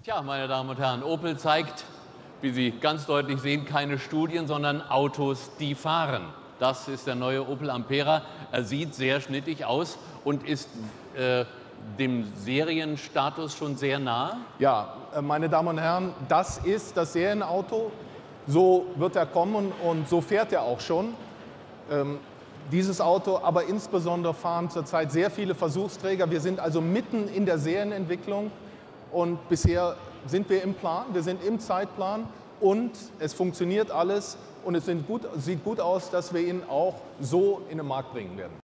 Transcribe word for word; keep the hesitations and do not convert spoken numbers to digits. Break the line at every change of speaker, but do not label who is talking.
Tja, meine Damen und Herren, Opel zeigt, wie Sie ganz deutlich sehen, keine Studien, sondern Autos, die fahren. Das ist der neue Opel Ampera. Er sieht sehr schnittig aus und ist äh, dem Serienstatus schon sehr nah.
Ja, meine Damen und Herren, das ist das Serienauto. So wird er kommen und so fährt er auch schon. Ähm, dieses Auto, aber insbesondere fahren zurzeit sehr viele Versuchsträger. Wir sind also mitten in der Serienentwicklung und bisher sind wir im Plan, wir sind im Zeitplan und es funktioniert alles und es sind gut, sieht gut aus, dass wir ihn auch so in den Markt bringen werden.